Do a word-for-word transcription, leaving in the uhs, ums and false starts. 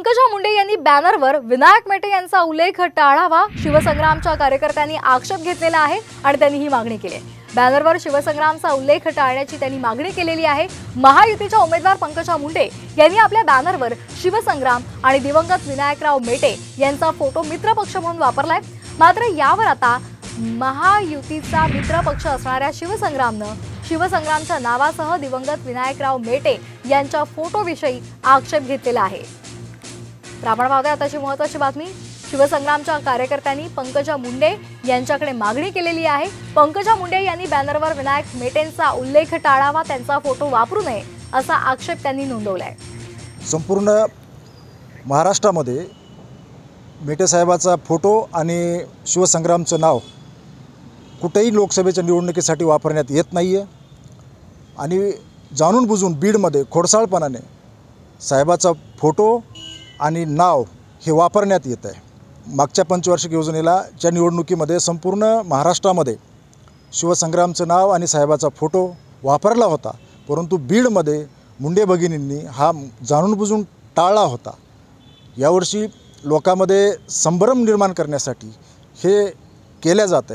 पंकजा मुंडे यांनी बॅनरवर विनायक मेटे यांचा उल्लेख टाळावा शिवसंग्रामच्या कार्यकर्त्यांनी आक्षेप घेतलेला आहे आणि त्यांनी ही मागणी केली आहे। बॅनरवर शिवसंग्रामचा उल्लेख टाळण्याची त्यांनी मागणी केलेली आहे। महायुतीच्या उमेदवार पंकजा मुंडे यांनी आपल्या बॅनरवर शिवसंग्राम आणि दिवंगत विनायकराव मेटे यांचा फोटो मित्रपक्ष म्हणून वापरलाय। मात्र यावर आता महायुतीचा मित्रपक्ष असणाऱ्या शिवसंग्रामनं शिवसंग्रामच्या नावासह दिवंगत विनायकराव मेटे यांच्या फोटोविषयी आक्षेप घेतलेला आहे। आपण पाहतोय आताची महत्त्वाची बातमी। शिवसंग्रामच्या कार्यकर्त्यांनी पंकजा मुंडे यांच्याकडे मागणी केलेली आहे। पंकजा मुंडे यांनी बॅनरवर विनायक मेटेंचा उल्लेख टाळावा, त्यांचा फोटो वापरू नये असा आक्षेप त्यांनी नोंदवलाय। संपूर्ण महाराष्ट्रामध्ये मेटे साहेबाचा फोटो आणि शिवसंग्रामचं नाव कुठेही लोकसभेच्या निवडणुकीसाठी वापरण्यात येत नाहीये आणि जाणून बुजून बीडमध्ये खोडसाळपणाने साहेबाचा फोटो आणि नाव हे वापरण्यात येत आहे। मागच्या पंचवार्षिक योजनेला च्या निवडणुकीमध्ये संपूर्ण महाराष्ट्रामध्ये शिवसंग्रामचं नाव आणि साहेबाचा फोटो वापरला होता, परंतु बीडमध्ये मुंडे भगिनींनी हा जाणून बुजून टाळला होता। यावर्षी लोकांमध्ये संभ्रम निर्माण करण्यासाठी हे केल्या जात आहे।